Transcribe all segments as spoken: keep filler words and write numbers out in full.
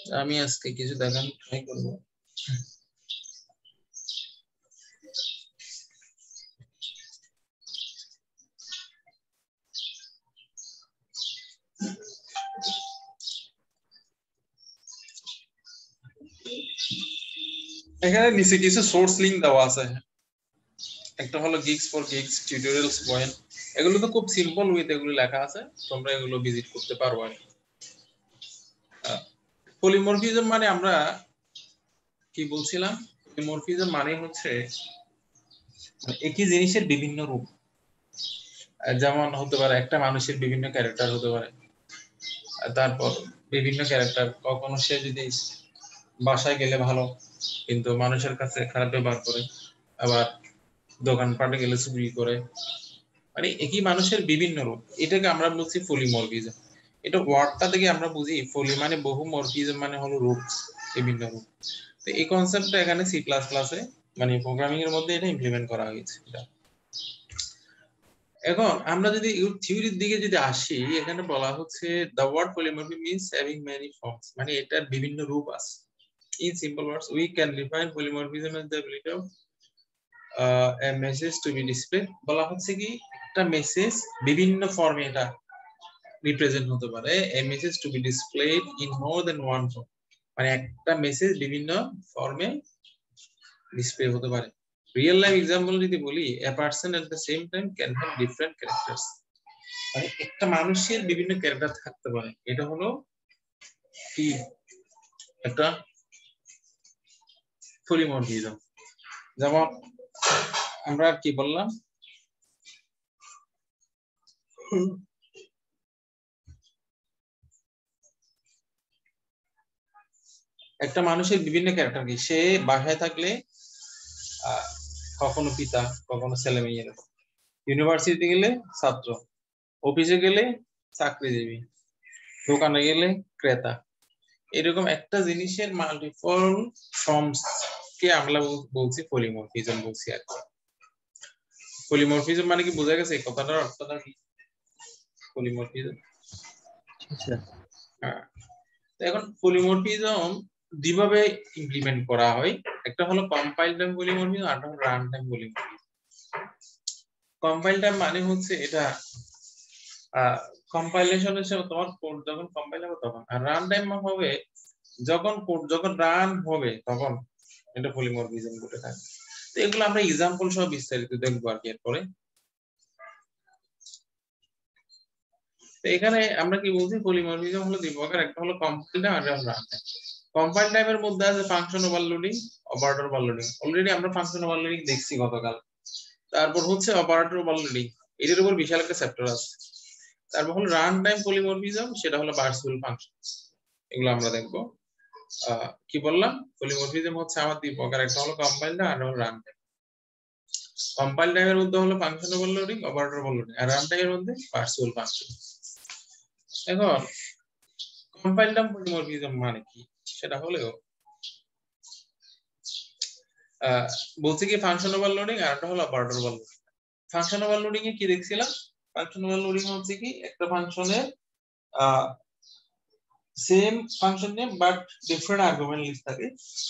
আমি আজকে কিছু দেখান ট্রাই করব। এখানে নিচে কিছু সোর্স লিংক দেওয়া আছে। একটা হলো GeeksforGeeks Tutorialspoint, এগুলো তো খুব সিম্পল ওয়েতে এগুলো লেখা আছে, তোমরা এগুলো ভিজিট করতে পারবে। পলিমরফিজম মানে আমরা কি বলছিলাম, পলিমরফিজম মানে হচ্ছে একই জিনিসের বিভিন্ন রূপ। যেমন হতে পারে একটা মানুষের বিভিন্ন ক্যারেক্টার হতে পারে, তারপর বিভিন্ন ক্যারেক্টার, কখনো সে যদি বাসায় গেলে ভালো কিন্তু মানুষের কাছে খারাপ ব্যবহার করে, আবার দোকানপাটে গেলে চুরি করে, মানে একই মানুষের বিভিন্ন রূপ, এটাকে আমরা বলছি পলিমরফিজম। এটা ওয়ার্ডটা থেকে আমরা বুঝি পলি মানে বহু, মরফিজম মানে হলো রূপ, বিভিন্ন রূপ। তো এই কনসেপ্টটা এখানে সি প্লাস প্লাসে মানে প্রোগ্রামিং এর মধ্যে এটা ইমপ্লিমেন্ট করা হয়েছে। এখন আমরা যদি থিওরির দিকে যদি আসি, এখানে বলা হচ্ছে the word polymorphy means having many forms, মানে এটার বিভিন্ন রূপ আছে। In simple words, we can define polymorphism as the ability of uh, a message to be displayed. বলা হচ্ছে কি একটা মেসেজ বিভিন্ন ফর্মে এটা রিপ্রেজেন্ট হতে পারে। a message to be displayed in more than one form, মানে একটা মেসেজ বিভিন্ন ফর্মে ডিসপ্লে হতে পারে। রিয়েল লাইফ এক্সাম্পল যদি বলি, a person at the same time can have different characters, মানে একটা মানুষের বিভিন্ন ক্যারেক্টার থাকতে পারে। এটা হলো কি একটা পলিমরফিজম। যেমন আমরা কি বললাম, একটা মানুষের বিভিন্ন ক্যারেক্টার কি, সে বাসায় থাকলে কখনো পিতা, কখনো ছেলে মেয়ে, এরকম। ইউনিভার্সিটিতে গেলে ছাত্র, অফিসে গেলে চাকরিজীবী, দোকানে গেলে ক্রেতা। এরকম একটা জিনিসের মাল্টিপল ফর্মস কে আমরা বলছি পলিমরফিজম বলছি আর কি। পলিমরফিজম মানে কি বোঝা গেছে কথাটার অর্থটা কি? পলিমরফিজম, হ্যাঁ। এখন পলিমরফিজম দুইভাবে ইমপ্লিমেন্ট করা হয়, একটা হলো কম্পাইল টাইম পলিমরফিজম, আর একটা হলো run time polymorphism. Compile time মানে হচ্ছে এটা কম্পাইলেশন হিসেবে তোমার কোড যখন কম্পাইল হবে তখন, আর রান টাইম হবে যখন কোড যখন রান হবে তখন এটা পলিমরফিজম ঘটে থাকে। তো এগুলো আমরা এক্সাম্পল সহ বিস্তারিত দেখবো আর কি এরপরে। তো এখানে আমরা কি বলছি, পলিমরফিজম হলো দুই প্রকার, একটা হলো কম্পাইল টাইম আর একটা হলো রান টাইম। কম্পাইল টাইমের মধ্যে আছে function overloading, operator overloading. Already আমরা ফাংশন ওভারলোডিং দেখছি গতকাল। তারপর হচ্ছে অপারেটর ওভারলোডিং, এটার উপর বিশাল একটা চ্যাপ্টার আছে। তারপর হলো রান টাইম পলিমরফিজম, সেটা হলো ভার্চুয়াল ফাংশন, এগুলো আমরা দেখবো। কি বললাম, পলিমরফিজম হচ্ছে আমার দুই প্রকার, একটা হলো কম্পাইল টাইম আর হলো রান টাইম। কম্পাইল টাইমের মধ্যে হলো ফাংশন ওভারলোডিং, অপারেটর ওভারলোডিং, আর রান টাইমের মধ্যে ভার্চুয়াল ফাংশন। এখন কম্পাইল টাইম পলিমরফিজম মানে কি, সেটা হলেও বলছে কি ফাংশন ওভারলোডিং আর একটা হলো অপারেটর ওভারলোডিং। ফাংশন ওভারলোডিং এ কি দেখছিলাম, ফাংশন ওভারলোডিং হচ্ছে কি একটা ফাংশনের same function name but different argument list থাকে।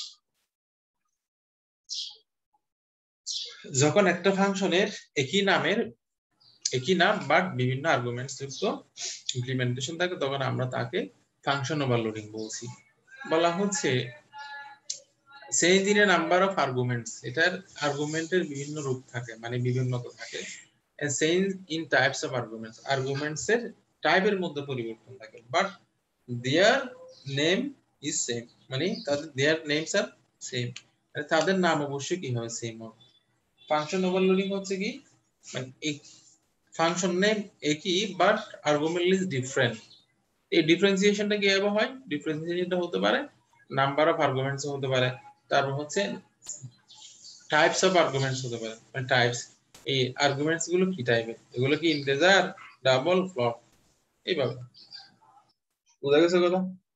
যখন একটা ফাংশনের একই নামের একই নাম বাট বিভিন্ন আর্গুমেন্টস যুক্ত ইমপ্লিমেন্টেশন থাকে, তখন আমরা তাকে ফাংশন ওভারলোডিং বলছি। বলা হচ্ছে change in a number of arguments, এটার আর্গুমেন্টের বিভিন্ন রূপ থাকে, মানে বিভিন্নতা থাকে। Change in types of arguments, arguments এর টাইপের মধ্যে পরিবর্তন থাকে, but their name is same, মানে তাদের দেয়ার নেমস আর সেম, মানে তাদের নাম অবশ্যই কি হবে, সেম হবে। ফাংশন ওভারলোডিং হচ্ছে কি, মানে এই ফাংশন নেম একই বাট আর্গুমেন্ট লিস্ট ডিফারেন্ট। এই ডিফারেন্সিয়েশনটা কিভাবে হয়, ডিফারেন্সিয়েশনটা হতে পারে নাম্বার অফ আর্গুমেন্টস হতে পারে, তারপর হচ্ছে টাইপস অফ আর্গুমেন্টস হতে পারে, মানে টাইপস, এই আর্গুমেন্টস গুলো কি টাইপের, এগুলো কি ইন্টিজার, ডাবল, ফ্লোট, এইভাবে। বুঝা গেছে কথা?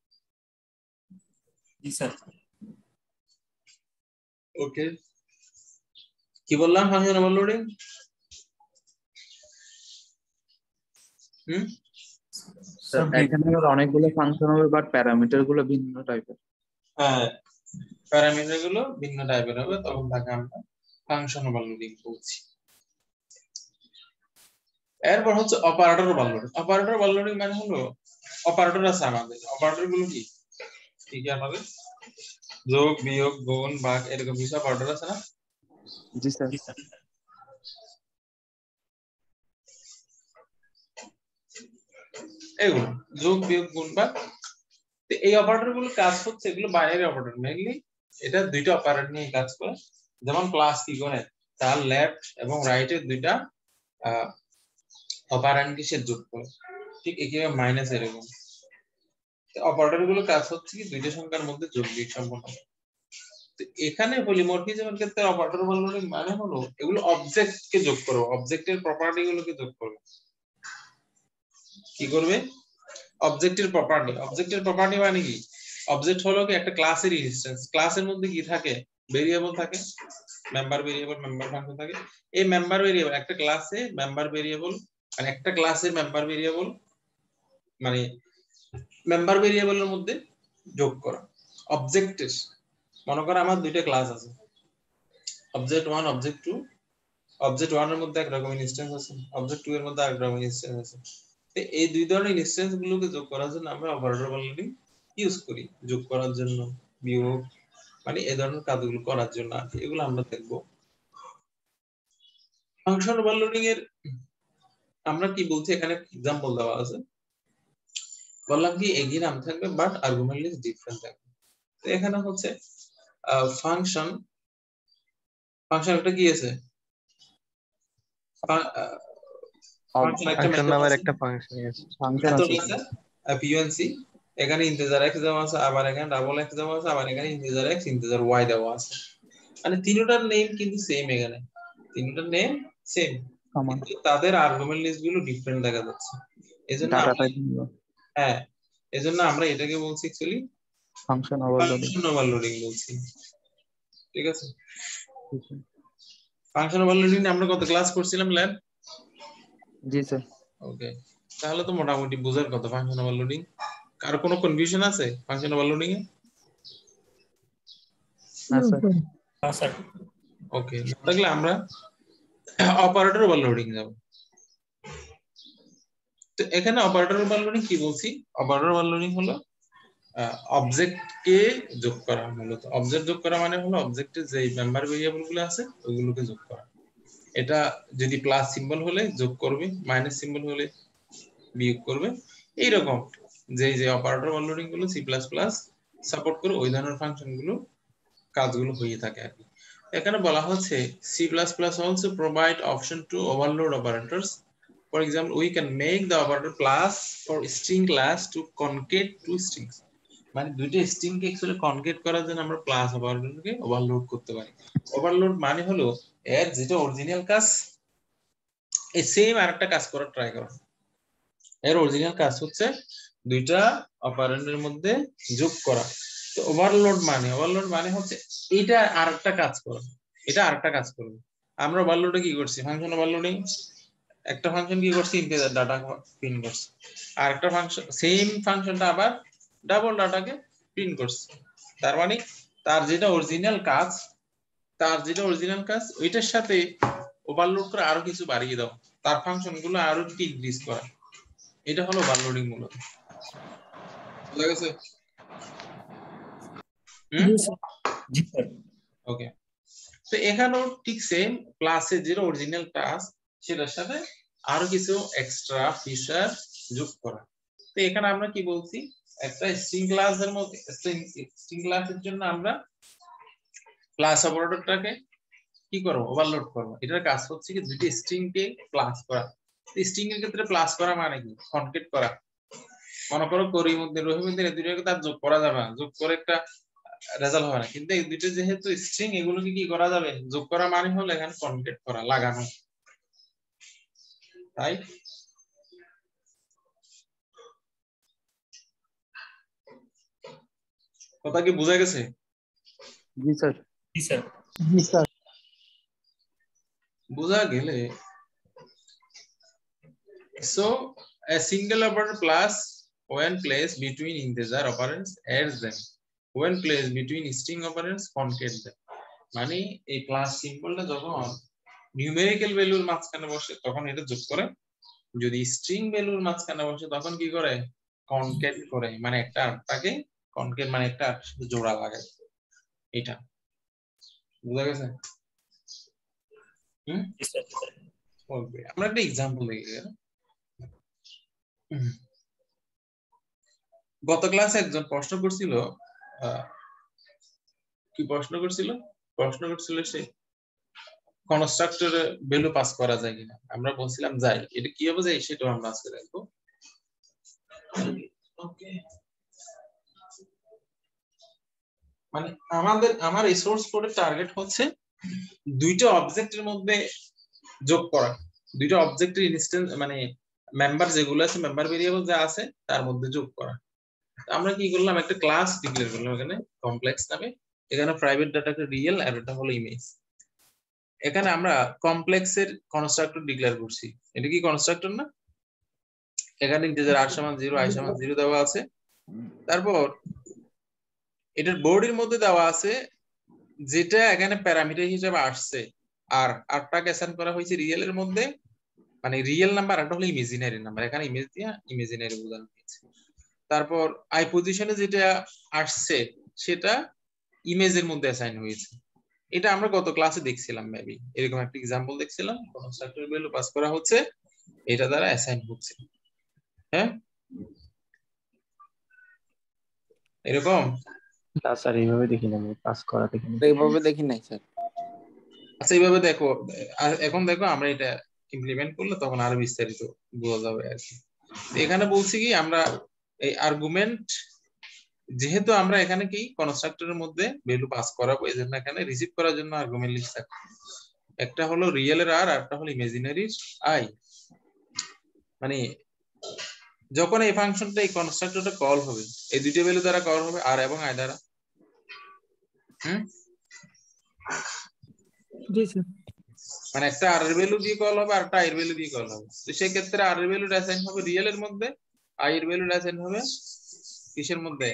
জি স্যার। ওকে, কি বললাম ফাংশন ওভারলোডিং? হুম স্যার এখানে অনেকগুলো ফাংশন হবে বাট প্যারামিটার গুলো ভিন্ন টাইপের। হ্যাঁ, প্যারামিটার গুলো ভিন্ন টাইপের হবে, তখন তাকে আমরা ফাংশন ওভারলোডিং বলছি। এরপর হচ্ছে অপারেটর ওভারলোডিং। অপারেটর ওভারলোডিং মানে হলো অপারেটর আছে আমাদের, অপারেটর গুলো কি কি কি আমাদের যোগ, বিয়োগ, গুণ, ভাগ এরকম কিছু অপারেটর আছে না? জি স্যার। এগুলো যোগ, বিয়োগ, গুণ, ভাগ, এই অপারেটর গুলো কাজ হচ্ছে এগুলো বাইনারি অপারেটর, মেইনলি এটা দুইটা অপারেটর নিয়ে কাজ করে। যেমন প্লাস কি করে, তার লেফট এবং রাইট এর দুইটা অপারেন্ডকে সে যোগ করে, ঠিক একইভাবে মাইনাস এরকম। অপারেটর গুলো কাজ হচ্ছে কি দুইটা সংখ্যার মধ্যে যোগ বিয়োগ সম্পন্ন। তো এখানে পলিমরফিজমের ক্ষেত্রে অপারেটর ওভারলোডিং মানে হলো এগুলো অবজেক্ট কে যোগ করবে, অবজেক্টের প্রপার্টি গুলোকে যোগ করবে। কি করবে? অবজেক্টের প্রপার্টি। অবজেক্টের প্রপার্টি মানে কি? অবজেক্ট হলো কি একটা ক্লাসের ইনস্ট্যান্স, ক্লাসের মধ্যে কি থাকে? ভেরিয়েবল থাকে, মেম্বার ভেরিয়েবল, মেম্বার ফাংশন থাকে। এই মেম্বার ভেরিয়েবল একটা ক্লাসে মেম্বার ভেরিয়েবল, মানে একটা ক্লাসের মেম্বার ভেরিয়েবল মানে মেম্বার ভেরিয়েবলের মধ্যে যোগ করা। অবজেক্টের মনে করো আমার দুইটা ক্লাস আছে, object one, object two. Object one এর মধ্যে এক রকম ইনস্ট্যান্স আছে, অবজেক্ট টু এর মধ্যে আরেক রকম ইনস্ট্যান্স আছে। তো এই দুই ধরনের ইনস্ট্যান্স গুলোকে যোগ করার জন্য আমরা অপারেটর ওভারলোডিং ইউজ করি, যোগ করার জন্য, বিয়োগ, মানে এই ধরনের কাজগুলো করার জন্য। এগুলো আমরা দেখব। ফাংশন ওভারলোডিং এর আমরা কি বলছি, এখানে এক্সাম্পল দেওয়া আছে। বললাম কি একই নাম থাকবে বাট আর্গুমেন্ট লিস্ট ডিফারেন্ট থাকবে। তো এখানে হচ্ছে ফাংশন, ফাংশন একটা কি আছে, ফাংশন নামের একটা ফাংশন আছে, ফাংশন আছে পিওএনসি। এখানে ইন্টিজার এক্স দেওয়া আছে, আবার এখানে ডাবল এক্স দেওয়া আছে, আবার এখানে ইন্টিজার এক্স, ইন্টিজার ওয়াই দেওয়া আছে। মানে তিনটার নেম কিন্তু সেম, এখানে তিনটার নেম সেম, কিন্তু তাদের আর্গুমেন্ট লিস্ট গুলো ডিফারেন্ট দেখা যাচ্ছে। এজন্য হ্যাঁ, এজন্য আমরা এটাকে বলছি actually function overloading, function overloading বলছি। ঠিক আছে, ফাংশন ওভারলোডিং আমরা কত ক্লাস করছিলাম ল্যাব? জি স্যার। ওকে, তাহলে তো মোটামুটি বোঝার কথা ফাংশন ওভারলোডিং। কারো কোনো কনফিউশন আছে ফাংশন ওভারলোডিং এ? না স্যার। না স্যার। ওকে, তাহলে আমরা অপারেটর ওভারলোডিং যাব। তো এখানে অপারেটর ওভারলোডিং কি বলছি? অপারেটর ওভারলোডিং হলো অবজেক্ট কে যোগ করা। মূলত অবজেক্ট যোগ করা মানে হলো অবজেক্টের যে মেম্বার ভেরিয়েবল গুলো আছে ওগুলোকে যোগ করা। এটা যদি প্লাস সিম্বল হলে যোগ করবে, মাইনাস সিম্বল হলে বিয়োগ করবে। এইরকম যে যে অপারেটর ওভারলোডিং গুলো সি প্লাস প্লাস সাপোর্ট করে ওই ধরনের ফাংশন গুলো কাজগুলো হয়ে থাকে আর কি। এখানে বলা হচ্ছে C plus plus also provide option to overload operators. For example we can make the operator plus for string class to concat two strings. মানে দুইটা স্ট্রিং কে অ্যাকচুয়ালি কনকেট করার জন্য আমরা প্লাস অপারেটরকে ওভারলোড করতে পারি। ওভারলোড মানে হলো এর যেটা অরিজিনাল কাজ এই সেম আরেকটা কাজ করার ট্রাই করা। এর অরিজিনাল কাজ হচ্ছে দুইটা অপারেন্ডের মধ্যে যোগ করা। তো ওভারলোড মানে ওভারলোড মানে হচ্ছে এটা আরেকটা কাজ করা, এটা আরেকটা কাজ করবে। আমরা ওভারলোডে কি করছি, ফাংশন ওভারলোডিং একটা ফাংশন কি করছি, ইন্টিজার ডাটা প্রিন্ট করছে, আর একটা ফাংশন সেম ফাংশনটা আবার ডাবল ডাটাকে প্রিন্ট করছে। তার মানে তার যেটা অরিজিনাল কাজ, তার যেটা অরিজিনাল কাজ ওইটার সাথে ওভারলোড করে আরো কিছু বাড়িয়ে দাও, তার ফাংশনগুলো আরো একটু ইনক্রিজ করা। এটা হলো ওভারলোডিং মূলত। বুঝা গেছে? জি স্যার। ওকে, তো এখানেও ঠিক সেম ক্লাসে যেটা অরিজিনাল টাস্ক সেটার সাথে আরো কিছু এক্সট্রা ফিচার যোগ করা। তো এখানে আমরা কি বলছি, একটা স্ট্রিং ক্লাসের মধ্যে স্ট্রিং ক্লাসের জন্য আমরা ক্লাস অপারেটরটাকে কি করব, ওভারলোড করব। এটার কাজ হচ্ছে কি দুটি স্ট্রিং কে প্লাস করা। স্ট্রিং এর ক্ষেত্রে প্লাস করা মানে কি, কনকেট করা। মনে করো করির মধ্যে রহিমের মধ্যে দুইটাকে তার যোগ করা যাবে না, যোগ করে একটা রেজাল্ট হবে না। কিন্তু এই দুটো যেহেতু স্ট্রিং, এগুলোকে কি করা যাবে, যোগ করা মানে হলো এখানে কনকেট করা, লাগানো। তাই কথা কি বোঝা গেছে? জি স্যার। জি স্যার। জি স্যার। বোঝা গেলে, so a single operator plus when placed between integer operands adds them, when placed between string operands concatenate them। মানে এই প্লাস সিম্বলটা যখন নিউমেরিক্যাল ভ্যালুর মাঝখানে বসে তখন এটা যোগ করে, যদি স্ট্রিং ভ্যালুর মাঝখানে বসে তখন কি করে কনকেট করে, মানে একটা আটটাকে কনকেট মানে একটা আটটার সাথে জোড়া লাগায়। এটা বুঝা গেছে? হুম, ওকে, আমরা একটা এক্সাম্পল দেখি। গত ক্লাসে একজন প্রশ্ন করছিল, কি প্রশ্ন করছিল প্রশ্ন করছিল সে কনস্ট্রাক্টরে ভ্যালু পাস করা যায় কিনা। আমরা বলছিলাম যাই, এটা কিভাবে যায় সেটাও আমরা আজকে দেখবো। ওকে, মানে আমাদের আমার এই সোর্স কোডের টার্গেট হচ্ছে দুইটা অবজেক্টের মধ্যে যোগ করা, দুইটা অবজেক্টের ইনস্ট্যান্স মানে মেম্বার যেগুলো আছে, মেম্বার ভেরিয়েবল যা আছে তার মধ্যে যোগ করা। আমরা কি করলাম, একটা ক্লাস ডিক্লেয়ার করলাম এখানে কমপ্লেক্স নামে। এখানে প্রাইভেট ডাটাকে রিয়েল আর এটা হলো ইমেজ। এখানে আমরা কমপ্লেক্সের কনস্ট্রাক্টর ডিক্লেয়ার করছি। এটা কি কনস্ট্রাক্টর না? এখানে ইন্টিজার আর সমান জিরো, আই সমান জিরো দেওয়া আছে। তারপর এটার বডির মধ্যে দেওয়া আছে যেটা এখানে প্যারামিটার হিসেবে আসছে, আর আরটাকে অ্যাসাইন করা হয়েছে রিয়েল এর মধ্যে, মানে রিয়েল নাম্বার, আর হলো ইমাজিনারি নাম্বার। এখানে ইমেজ দিয়া ইমাজিনারি বোঝানো হয়েছে। তারপর আই পজিশনে যেটা আসছে সেটা ইমেজের মধ্যে অ্যাসাইন হয়েছে। এটা আমরা গত ক্লাসে দেখছিলাম, মেবি এরকম একটা एग्जांपल দেখছিলাম। কনস্ট্রাক্টর ভ্যালু পাস করা হচ্ছে, এটা দ্বারা অ্যাসাইন হচ্ছে। হ্যাঁ, এরকম। না স্যার, এইভাবে দেখি না, আমি পাস করা দেখি না। এইভাবে দেখি নাই স্যার। আচ্ছা, এইভাবে দেখো। এখন দেখো আমরা এটা ইমপ্লিমেন্ট করলে তখন আরো বিস্তারিত বোঝা যাবে আর কি। এখানে বলছি কি, আমরা এই আর্গুমেন্ট যেহেতু আমরা এখানে কি কনস্ট্রাক্টরের মধ্যে ভ্যালু পাস করাবো, এজন্য এখানে রিসিভ করার জন্য আর্গুমেন্ট লিস্ট থাকবে। একটা হলো রিয়েল এর আর, একটা হলো ইমাজিনারির আই। মানে যখন এই ফাংশনটা এই কনস্ট্রাক্টরটা কল হবে, এই দুইটা ভ্যালু দ্বারা কল হবে, আর এবং আই দ্বারা। হুম, জি স্যার। মানে একটা আর এর ভ্যালু দিয়ে কল হবে আর একটা আই এর ভ্যালু দিয়ে কল হবে। তো সেই ক্ষেত্রে আর এর ভ্যালু অ্যাসাইন হবে রিয়েল এর মধ্যে, আই এর ভ্যালু অ্যাসাইন হবে কিসের মধ্যে?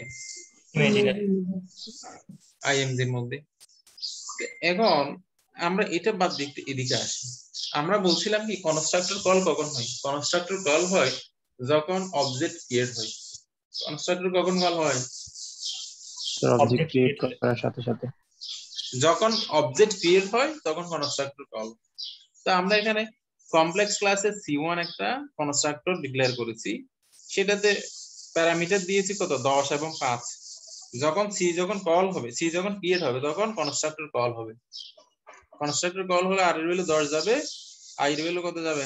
আইএমজি এর মধ্যে। এখন আমরা এটা বাদ দিতে এদিকে আসি। আমরা বলছিলাম কি কনস্ট্রাক্টর কল কখন হয়? কনস্ট্রাক্টর কল হয় যখন অবজেক্ট ক্রিয়েট হয়। কনস্ট্রাক্টর কখন কল হয়? অবজেক্ট ক্রিয়েট করার সাথে সাথে। যখন অবজেক্ট ক্রিয়েট হয় তখন কনস্ট্রাক্টর কল। তো আমরা এখানে কমপ্লেক্স ক্লাসে সি ওয়ান একটা কনস্ট্রাক্টর ডিক্লেয়ার করেছি, সেটাতে প্যারামিটার দিয়েছি কত? দশ এবং পাঁচ। যখন সি যখন কল হবে, সি যখন ক্রিয়েট হবে তখন কনস্ট্রাক্টর কল হবে। কনস্ট্রাক্টর কল হলে আর এর ভ্যালু দশ যাবে, আই এর ভ্যালু কত যাবে?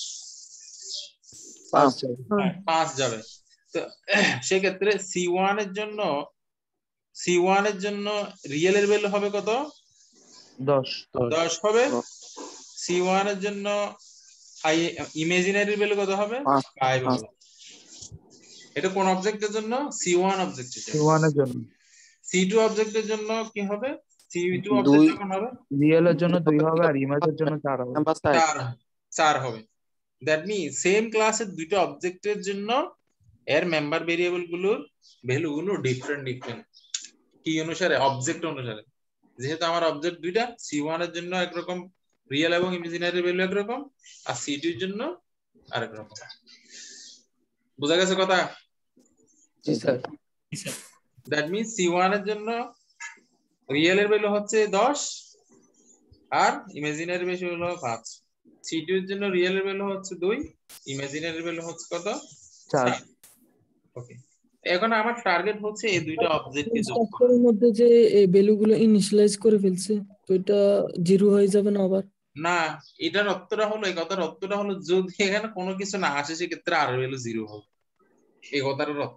পাঁচ। পাঁচ যাবে। তো সেই ক্ষেত্রে সি ওয়ান এর জন্য সি ওয়ান এর জন্য রিয়েল এর ভ্যালু হবে কত? দশ। দশ হবে। সি ওয়ান এর জন্য আই ইমাজিনারি ভ্যালু কত হবে? ফাইভ হবে। এটা কোন অবজেক্টের জন্য? সি ওয়ান অবজেক্টের জন্য। সি ওয়ান এর জন্য। সি টু অবজেক্টের জন্য কি হবে? সি টু দুই। অবজেক্ট যখন হবে রিয়েল এর জন্য দুই হবে আর ইমেজের জন্য চার হবে। নাম্বার চার। চার চার হবে। দ্যাট মিন্স সেম ক্লাসের দুইটা অবজেক্টের জন্য এর মেম্বার ভেরিয়েবল গুলোর ভ্যালু গুলো ডিফারেন্ট ডিফারেন্ট। কি অনুসারে? অবজেক্ট অনুসারে। যেহেতু আমার অবজেক্ট দুইটা, সি ওয়ান এর জন্য একরকম রিয়েল এবং ইমাজিনারি ভ্যালু একরকম, আর সি টু এর জন্য আরেক রকম। বুঝা গেছে কথা? জি sir. That means C one এর জন্য রিয়েল এর ভ্যালু হচ্ছে দশ আর ইমাজিনারি ভ্যালু হলো পাঁচ। সি টু এর জন্য রিয়েল এর ভ্যালু হচ্ছে দুই, ইমাজিনারি ভ্যালু হচ্ছে কত? চার। ওকে, এখন আমার টার্গেট হচ্ছে এই দুইটা অবজেক্টকে যোগ করা। স্ট্রাকচারের মধ্যে যে এই ভ্যালুগুলো ইনিশিয়ালাইজ করে ফেলছে, তো এটা জিরো হয়ে যাবে না আবার? না, এটার অর্থটা হলো, এই কথার অর্থটা হলো যদি এখানে কোনো কিছু না আসে সেক্ষেত্রে আর ভ্যালু জিরো হবে। এই কথাটার অর্থ।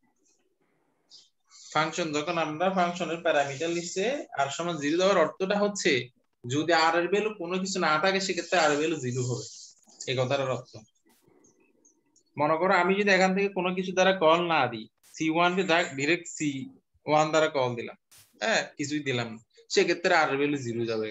ফাংশন যখন আমরা ফাংশনের প্যারামিটার লিখছে আর সমান জিরো দেওয়ার অর্থটা হচ্ছে যদি আর এর ভ্যালু কোনো কিছু না থাকে সেক্ষেত্রে আর ভ্যালু জিরো হবে। এই কথাটার অর্থ। মনে করো আমি যদি এখান থেকে কোনো কিছু দ্বারা কল না দিই, সি ওয়ান কে ডাইরেক্ট সি ওয়ান দ্বারা কল দিলাম, হ্যাঁ কিছুই দিলাম না, সেক্ষেত্রে আর এর ভ্যালু জিরো যাবে।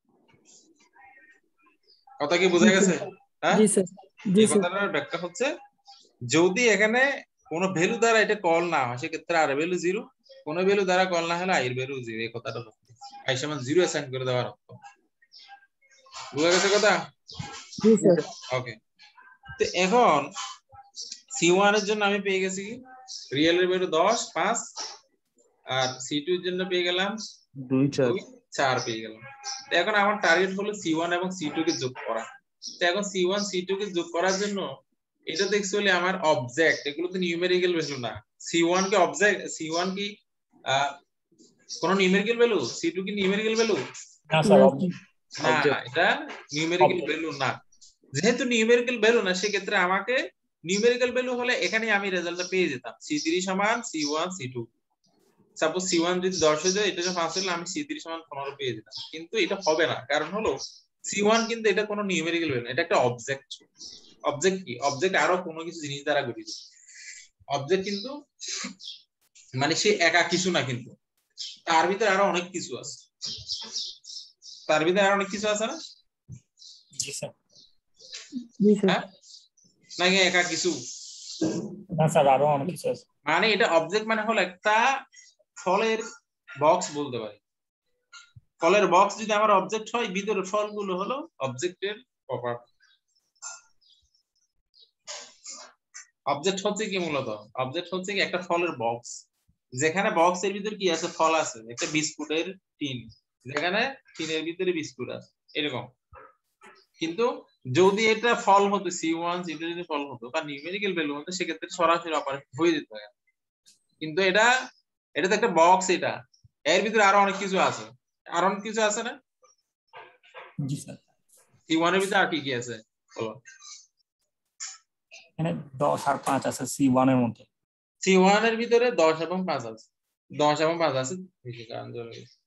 কথা কি বোঝা গেছে? হ্যাঁ, জি স্যার। জি এই স্যার। কথাটার ব্যাখ্যা হচ্ছে যদি এখানে কোন ভ্যালু দ্বারা এটা কল না হয় সেক্ষেত্রে আর ভ্যালু জিরো, কোন ভ্যালু দ্বারা কল না হলে আই এর ভ্যালু জিরো। এই কথাটা আই সমান জিরো অ্যাসাইন করে দেওয়ার অর্থ। বুঝা গেছে কথা? জি স্যার। ওকে, তো এখন সি ওয়ান এর জন্য আমি পেয়ে গেছি কি রিয়েল এর ভ্যালু দশ, পাঁচ, আর সি টু এর জন্য পেয়ে গেলাম দুই চার দুই, চার পেয়ে গেলাম। তো এখন আমার টার্গেট হলো সি ওয়ান এবং সি টু কে যোগ করা। তো এখন সি ওয়ান সি টু কে যোগ করার জন্য এটা তো অ্যাকচুয়ালি আমার অবজেক্ট, এগুলো তো নিউমেরিক্যাল ভ্যালু না। সি ওয়ান কি অবজেক্ট, সি ওয়ান কি কোন নিউমেরিক্যাল ভ্যালু, সি টু কি নিউমেরিক্যাল ভ্যালু? না স্যার না, Object. এটা নিউমেরিক্যাল ভ্যালু না। যেহেতু নিউমেরিক্যাল ভ্যালু না সেক্ষেত্রে আমাকে নিউমেরিক্যাল ভ্যালু হলে এখানে আমি রেজাল্টটা পেয়ে যেতাম সি থ্রি সমান C one C two. Suppose C one যদি দশ হয়ে যায়, এটা যদি পাঁচ হলে আমি সি থ্রি সমান পনেরো পেয়ে যেতাম, কিন্তু এটা হবে না। কারণ হলো সি ওয়ান কিন্তু এটা কোনো নিউমেরিক্যাল ভ্যালু না, এটা একটা অবজেক্ট। অবজেক্ট কি? অবজেক্ট আরো কোনো কিছু জিনিস দ্বারা গঠিত। অবজেক্ট কিন্তু মানে সে একা কিছু না, কিন্তু তার ভিতরে আরো অনেক কিছু আছে। তার ভিতরে আরো অনেক কিছু আছে না? জি স্যার। জি স্যার। হ্যাঁ, নাকি একা কিছু? না স্যার, আরো অনেক কিছু আছে। মানে এটা অবজেক্ট মানে হলো একটা ফলের বক্স বলতে পারি। ফলের বক্স যদি আমার অবজেক্ট হয়, ভিতরে ফলগুলো হলো অবজেক্টের প্রপার্টি। অবজেক্ট হচ্ছে কি মূলত? অবজেক্ট হচ্ছে কি একটা ফলের বক্স, যেখানে বক্সের ভিতরে কি আছে? ফল আছে। একটা বিস্কুটের টিন, যেখানে টিনের ভিতরে বিস্কুট আছে, এরকম। কিন্তু যদি এটা ফল হতো সি ওয়ান সি টু যদি ফল হতো বা নিউমেরিক্যাল ভ্যালু হতো, সেক্ষেত্রে সরাসরি অপারেশন হয়ে যেত। কিন্তু এটা এটা তো একটা বক্স, এটা এর ভিতরে আরো অনেক কিছু আছে। আরো অনেক কিছু আছে না? জি স্যার। সি ওয়ান এর ভিতরে আর কি কি আছে বলো? এখানে দশ আর পাঁচ আছে সি ওয়ান এর মধ্যে। সি ওয়ান এর ভিতরে দশ এবং পাঁচ আছে। দশ এবং পাঁচ আছে।